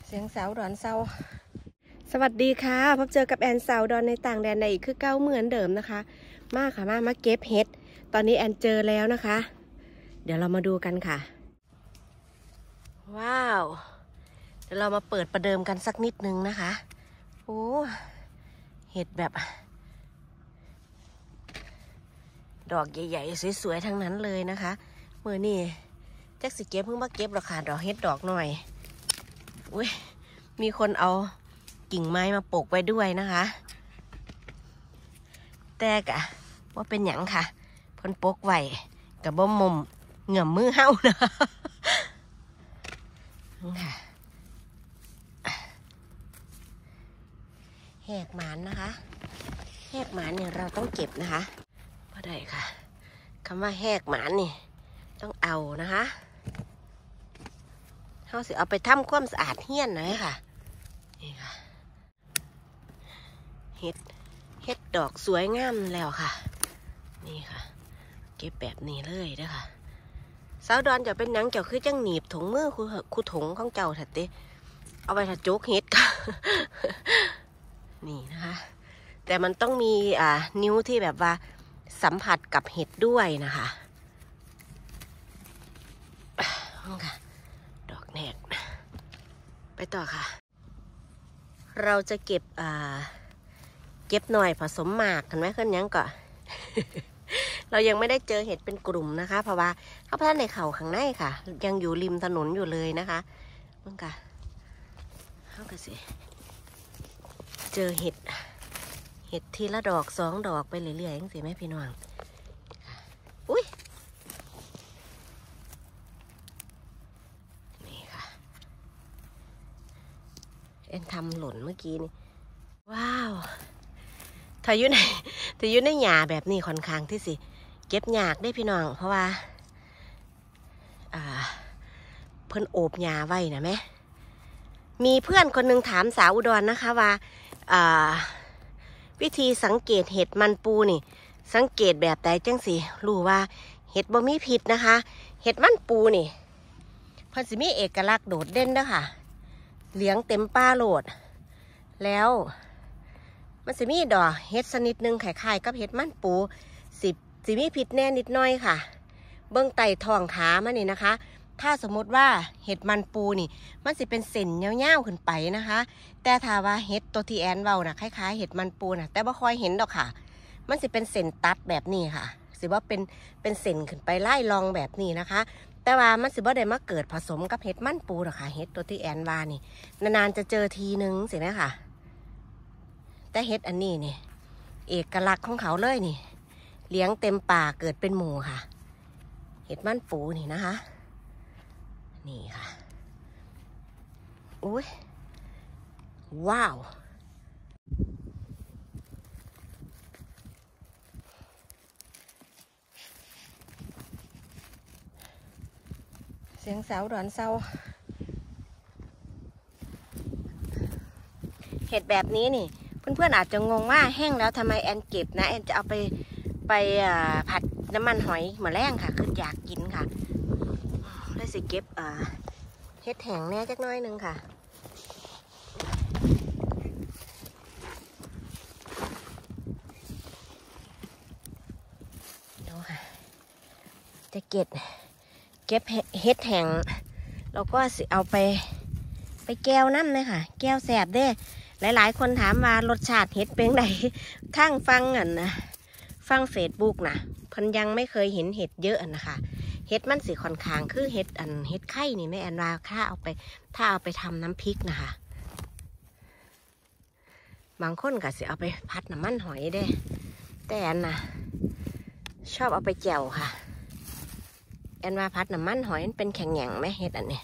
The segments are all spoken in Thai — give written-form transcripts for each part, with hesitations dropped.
เสียงสาวดอนเศร้าสวัสดีค่ะพบเจอกับแอนสาวดอนในต่างแดนในอีกคือเก้าเหมือนเดิมนะคะมาค่ะมาเก็บเห็ดตอนนี้แอนเจอแล้วนะคะเดี๋ยวเรามาดูกันค่ะว้าวเดี๋ยวเรามาเปิดประเดิมกันสักนิดนึงนะคะโอ้เห็ดแบบดอกใหญ่ๆสวยๆทั้งนั้นเลยนะคะมือนี่แจ็คสิเก็บเพิ่งมาเก็บหรอกค่ะดอกเห็ดดอกหน่อยอุ้ยมีคนเอากิ่งไม้มาปลูกไว้ด้วยนะคะแต่กะว่าเป็นหยังค่ะเพิ่นปลูกไว้กับบ่มุมเหงื่อมือเฮานะค่ะแหกหมานนะคะแหกหมานเนี่ยเราต้องเก็บนะคะพอได้ค่ะคำว่าแหกหมานนี่ต้องเอานะคะเขาสิเอาไปทำความสะอาดเฮี้ยนหน่อยค่ะนี่ค่ะเห็ดดอกสวยงามแล้วค่ะนี่ค่ะเก็บแบบนี้เลยเด้อค่ะสาวดอนจะเป็นหนังเจ้าคือจังหนีบถุงมือคูถุงของเจ้าถัดเต้เอาไปถัดโจกเห็ดค่ะ นี่นะคะแต่มันต้องมีนิ้วที่แบบว่าสัมผัสกับเห็ดด้วยนะคะค่ะดอกแนกไปต่อค่ะเราจะเก็บหน่อยผสมหมากเห็นไหมขึ้นยังก่อน เรายังไม่ได้เจอเห็ดเป็นกลุ่มนะคะเพราะว่าเขาพันในเขาข้างในค่ะยังอยู่ริมถนนอยู่เลยนะคะมึงกะเขากะสิเจอเห็ดทีละดอก2 ดอกไปเรื่อยๆยังสิแม่พี่น้องอุ้ยนี่ค่ะเอ็นทำหล่นเมื่อกี้นี่ว้าวถ้าอยู่ในหญ้าแบบนี้ค่อนข้างที่สิเก็บยากได้พี่น้องเพราะว่าเพิ่นโอบหญ้าไว้นะแม่มีเพื่อนคนหนึ่งถามสาวอุดรนะคะว่าวิธีสังเกตเห็ดมันปูนี่สังเกตแบบใดจังสิรู้ว่าเห็ดบ่มีพิษนะคะเห็ดมันปูนี่เพิ่นสิมีเอกลักษณ์โดดเด่นเด้อค่ะเหลืองเต็มป้าโหลดแล้วมันสิมีดอกเห็ดชนิดหนึ่งคล้ายๆกับเห็ดมันปูสิมีพิษแน่นิดหน่อยค่ะเบื้องไต่ท้องขามันนี่นะคะถ้าสมมติว่าเห็ดมันปูนี่มันสิเป็นเส้นยาวๆขึ้นไปนะคะแต่ถ้าว่าเห็ดตัวที่แอนเว้านะคล้ายๆเห็ดมันปูนะแต่บ่ค่อยเห็นดอกค่ะมันสิเป็นเส้นตัดแบบนี้ค่ะสิว่าเป็นเส้นขึ้นไปไล่ลองแบบนี้นะคะแต่ว่ามันสิบ่ได้มาเกิดผสมกับเห็ดมันปูหรอกค่ะเห็ดตัวที่แอนว่านี่นานๆจะเจอทีนึงสิไหมค่ะแต่เห็ดอันนี้นี่เอกลักษณ์ของเขาเลยนี่เลี้ยงเต็มป่าเกิดเป็นหมู่ค่ะเห็ดมันปูนี่นะคะนี่ค่ะอุ้ยว้าวเสียงสาวดอนเศร้าเห็ดแบบนี้นี่เพื่อนๆอาจจะงงว่าแห้งแล้วทำไมแอนเก็บนะแอนจะเอาไปผัดน้ำมันหอยแมลงค่ะคืออยากกินค่ะได้สิเก็บเห็ดแห้งแน่จักน้อยนึงค่ะดูค่ะจะเก็บเห็ดแห้งเราก็สิเอาไปแก้วน้ำเลยค่ะแก้วแสบเด้หลายๆคนถามว่ารสชาติเห็ดเป็นไงข้างฟังเฟซบุ๊กนะเพิ่นยังไม่เคยเห็นเห็ดเยอะนะคะเห็ดมันสีค่อนข้างคือเห็ดไข่นี่แม่แอนว่าถ้าเอาไปทำน้ำพริกนะคะบางคนก็สิเอาไปพัดน้ำมันหอยได้แต่แอนนะชอบเอาไปแจ่วค่ะแอนว่าพัดน้ำมันหอยมันเป็นแข็งแหงไหมเห็ดอันนี้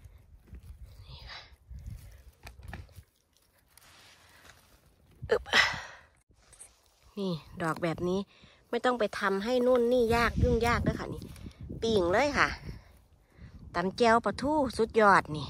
นี่ดอกแบบนี้ไม่ต้องไปทำให้นู่นนี่ยากยุ่งยากด้วยค่ะนี่ปิ่งเลยค่ะตำแจ่วปลาทูสุดยอดนี่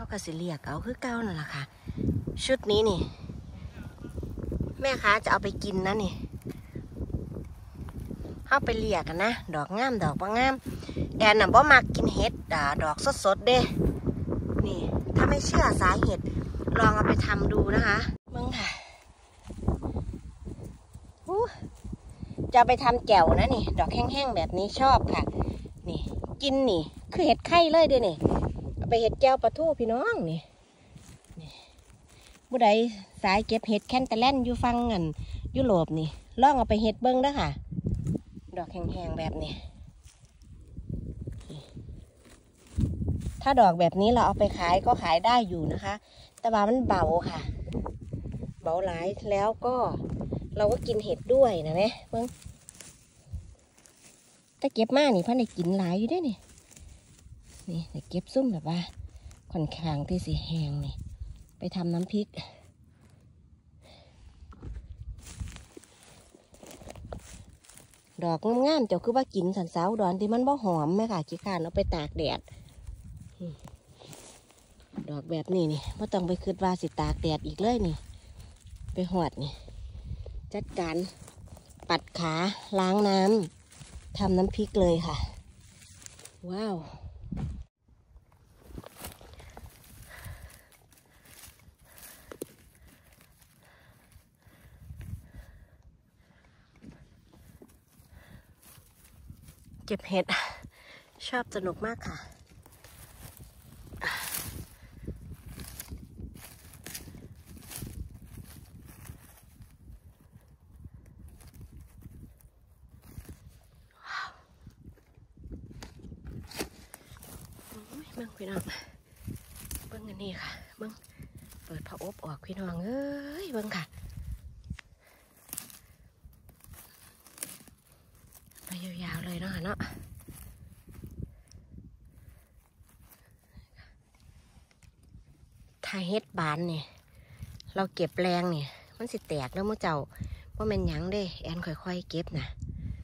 เขาก็สิเรียกเอาคือเก้านั่นแหละค่ะชุดนี้นี่แม่ค้าจะเอาไปกินนะนี่เข้าไปเรียกกันนะดอกงามดอกบ่งามแอนน่ะบ่มักกินเห็ดดอกสดๆเด้นี่ถ้าไม่เชื่อสาเหตุลองเอาไปทำดูนะคะมึงค่ะจะไปทำแจ่วนะนี่ดอกแห้งๆแบบนี้ชอบค่ะนี่กินนี่คือเห็ดไข่เลยเด้นี่เอาไปเห็ดแจ่วปลาทูพี่น้องนี่ผู้ใดสายเก็บเห็ดแคนตาแลนอยู่ฟังเงินยุโรปนี่ลองเอาไปเห็ดเบิ้งนะค่ะดอกแห้งๆแบบนี้ถ้าดอกแบบนี้เราเอาไปขายก็ขายได้อยู่นะคะแต่ว่ามันเบาค่ะเบาหลายแล้วก็เราก็กินเห็ดด้วยนะเนี่ยเบิ้งถ้าเก็บมากนี่พันได้กินหลายอยู่ด้วยนี่เก็บซุ่มแบบว่าค่อนข้างที่สีแห้งนี่ไปทำน้ำพริกดอกงามๆเจ้าคือว่ากินสันสาวดอนที่มันบ่หอมไหมค่ะขี้ข้านเอาไปตากแดดดอกแบบนี้นี่ไม่ต้องไปคืดว่าสิตากแดดอีกเลยนี่ไปหอดนี่จัดการปัดขาล้างน้ำทำน้ำพริกเลยค่ะว้าวเก็บเห็ดชอบสนุกมากค่ะเบิ้งพี่น้องเบิ้งอันนี้ค่ะเบิ้งเปิดผ้าอบออกพี่น้องเอ้ยเบิ้งค่ะไปยาวๆเลยเนาะเนาะถ้าเฮ็ดบานเนี่ยเราเก็บแรงเนี่ยมันสิแตกแล้วมื้อเจ้าว่ามันหยังเด้แอนค่อยๆเก็บนะ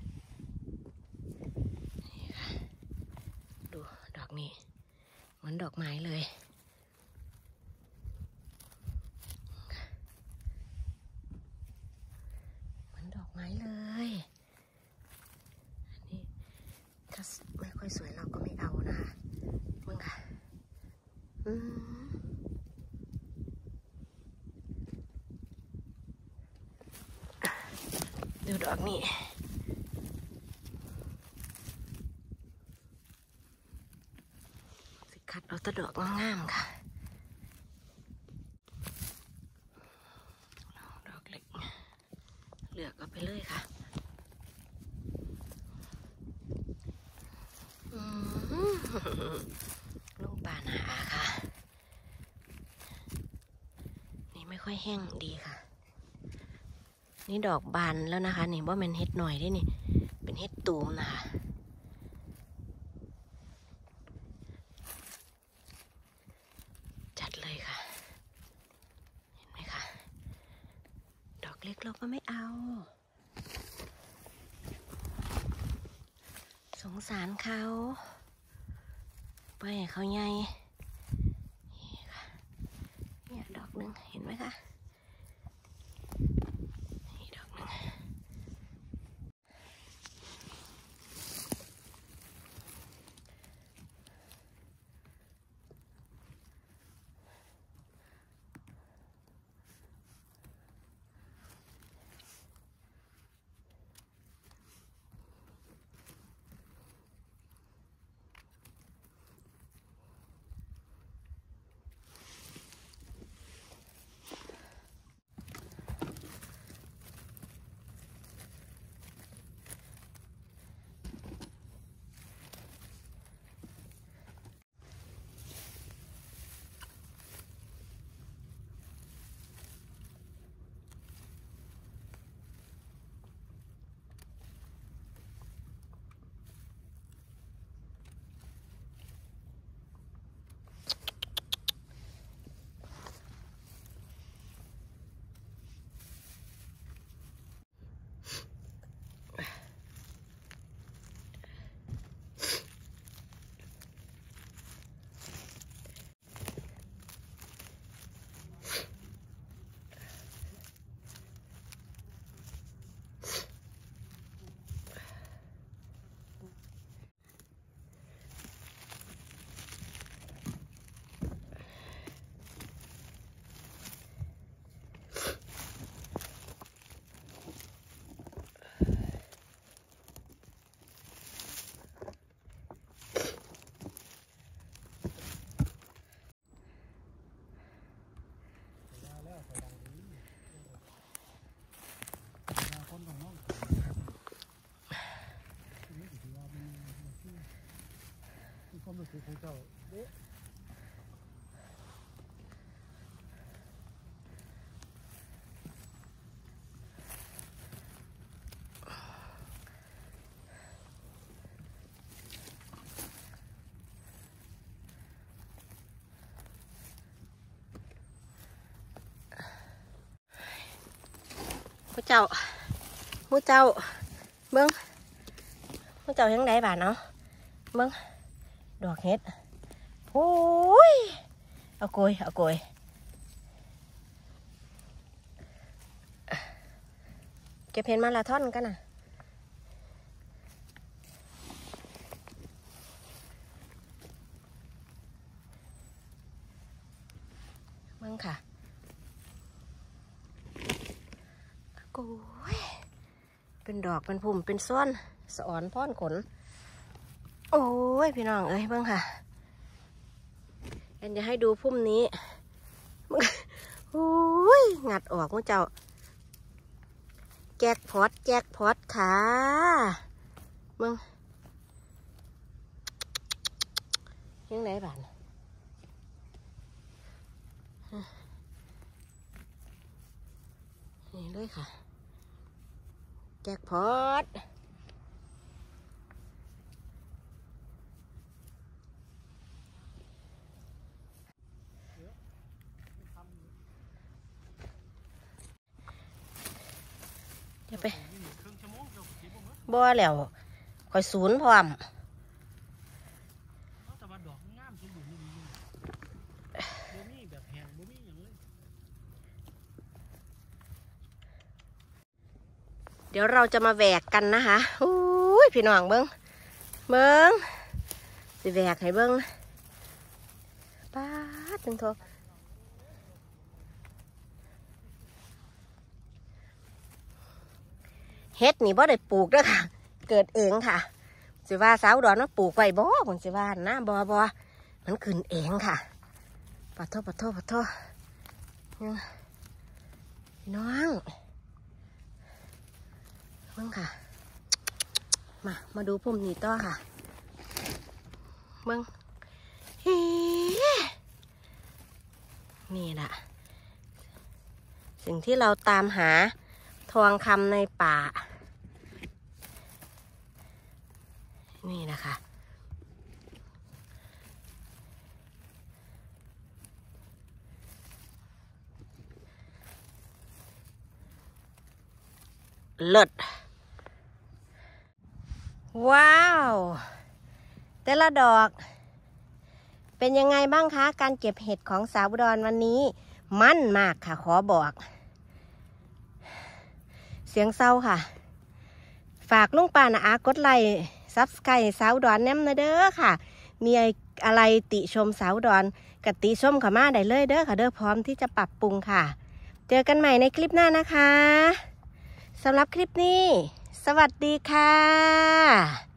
ดูดอกนี้เหมือนดอกไม้เลยเหมือนดอกไม้เลยอันนี้ถ้าไม่ค่อยสวยเราก็ไม่เอานะคะมึงค่ะดูดอกนี้สิคัดเอาแต่ดอกงามๆค่ะดอกเล็กเลือกเอาไปเลยค่ะลูกบานหาค่ะนี่ไม่ค่อยแห้งดีค่ะนี่ดอกบานแล้วนะคะนี่ว่ามันเฮ็ดหน่อยด้วยนี่เป็นเฮ็ดตูมนะคะจัดเลยค่ะเห็นไหมคะดอกเล็กเราก็ไม่เอาสงสารเขาไปให้เขาใหญ่นี่ค่ะเนี่ยดอกหนึ่งเห็นไหมคะนี่ดอกหนึ่งคือของเจ้าเด้ผู้เจ้าเบิ้งผู้เจ้ายังไงบ้านเนาะเบิ้งดอกเห็ดโอ้ยเอาโกยเก็บเห็ดมาละท่อนกันนะเบิ้งค่ะโอ้ยเป็นดอกเป็นพุ่มเป็นส้วนสะอ่อนพ่อนขนโอ้ยพี่น้องเอ้ยเบิ่งค่ะจะให้ดูพุ่มนี้โอ้ยงัดออกมั้งเจ้าแจกพอดค่ะมึงยังไงบ้านนี่เลยค่ะแจกพอดเดี๋ยวไปบ่แล้วคอยศูนย์พร้อมเดี๋ยวเราจะมาแหวกกันนะคะอุ้ยพี่น้องเบิ้งสิแหวกให้เบิ้งป้าถึงโทเฮ็ดนี่บ่ได้ปลูกเด้อค่ะเกิดเองค่ะสิว่าสาวดอนมาปลูกไว้บ่ผมสิว่านะบ่มันขึ้นเองค่ะปะโทพี่น้องเบิ่งค่ะมาดูพุ่มนี้ต่อค่ะเบิ่งนี่แหละสิ่งที่เราตามหาทองคำในป่านี่นะคะเลิศว้าวแต่ละดอกเป็นยังไงบ้างคะการเก็บเห็ดของสาวอุดรวันนี้มั่นมากค่ะขอบอกเสียงเศร้าค่ะฝากลุงป้านะกดไลค์ซับสไครต์สาวอุดรแนมนะเด้อค่ะมีอะไรติชมสาวอุดรกับติชมเข้ามาได้เลยเด้อค่ะเด้อพร้อมที่จะปรับปรุงค่ะเจอกันใหม่ในคลิปหน้านะคะสำหรับคลิปนี้สวัสดีค่ะ